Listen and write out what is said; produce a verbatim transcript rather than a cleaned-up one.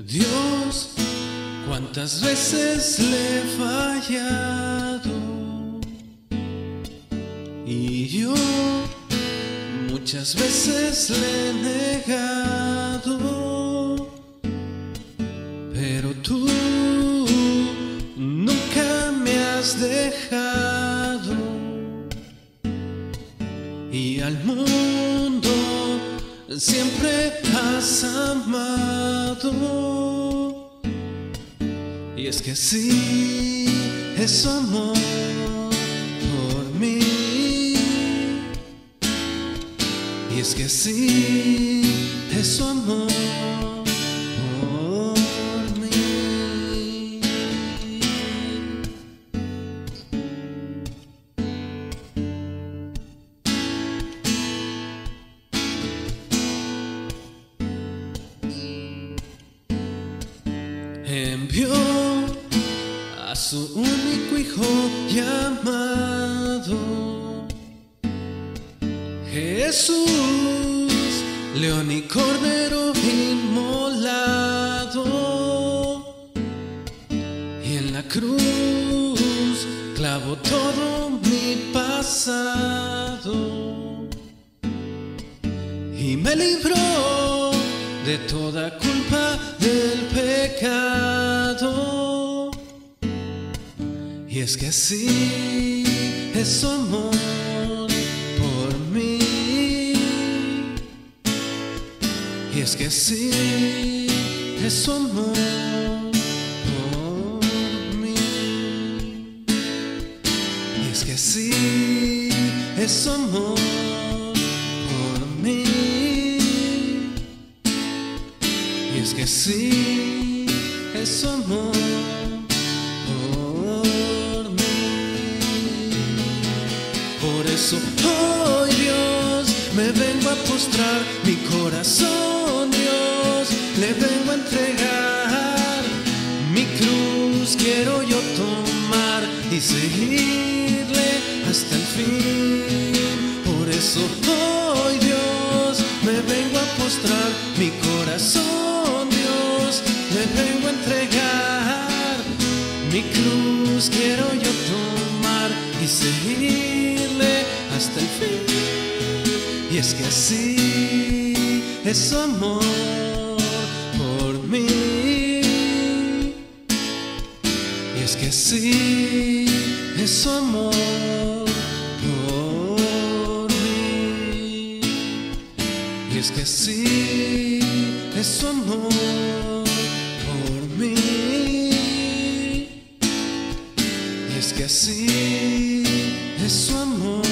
Dios, cuántas veces le he fallado y yo muchas veces le he negado, pero tú nunca me has dejado y al mundo siempre has amado. Y es que sí, es amor por mí. Y es que sí, es amor por mí. Envió a su único hijo llamado Jesús, león y cordero inmolado, y en la cruz clavó todo mi pasado y me libró de toda culpa del pecado. Y es que sí, es su amor por mí. Y es que sí, es su amor por mí. Y es que sí, es su amor por mí. Y es que sí, es su amor por mí. Por eso hoy, Dios, me vengo a postrar mi corazón, Dios, le vengo a entregar mi cruz, quiero yo tomar y seguirle hasta el fin. Por eso hoy, Dios, me vengo a postrar mi corazón, Dios, le vengo a entregar mi cruz, quiero yo tomar y seguirle hasta el fin. Y es que así es su amor por mí. Y es que así es su amor por mí. Y es que así es su amor por mí. Y es que así es su amor.